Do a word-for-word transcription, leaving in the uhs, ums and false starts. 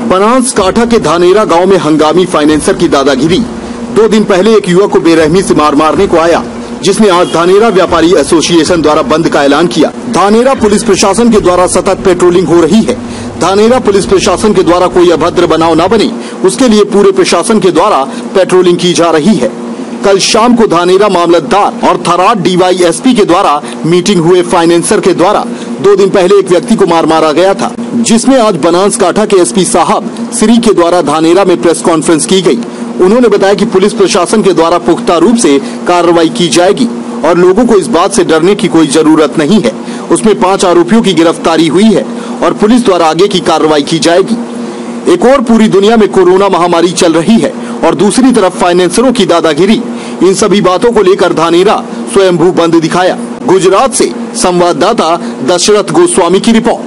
बनासकांठा के धानेरा गांव में हंगामी फाइनेंसर की दादागिरी। दो दिन पहले एक युवक को बेरहमी से मार मारने को आया, जिसने आज धानेरा व्यापारी एसोसिएशन द्वारा बंद का ऐलान किया। धानेरा पुलिस प्रशासन के द्वारा सतत पेट्रोलिंग हो रही है। धानेरा पुलिस प्रशासन के द्वारा कोई अभद्र बनाव न बने, उसके लिए पूरे प्रशासन के द्वारा पेट्रोलिंग की जा रही है। कल शाम को धानेरा मामलतदार और थराद डीवाईएसपी के द्वारा मीटिंग हुए फाइनेंसर के द्वारा दो दिन पहले एक व्यक्ति को मार मारा गया था, जिसमें आज बनासकांठा के एसपी साहब श्री के द्वारा धानेरा में प्रेस कॉन्फ्रेंस की गई। उन्होंने बताया कि पुलिस प्रशासन के द्वारा पुख्ता रूप से कार्रवाई की जाएगी और लोगों को इस बात से डरने की कोई जरूरत नहीं है। उसमें पांच आरोपियों की गिरफ्तारी हुई है और पुलिस द्वारा आगे की कार्रवाई की जाएगी। एक और पूरी दुनिया में कोरोना महामारी चल रही है और दूसरी तरफ फाइनेंसरों की दादागिरी। इन सभी बातों को लेकर धानेरा स्वयंभू बंद दिखाया। गुजरात से संवाददाता दशरथ गोस्वामी की रिपोर्ट।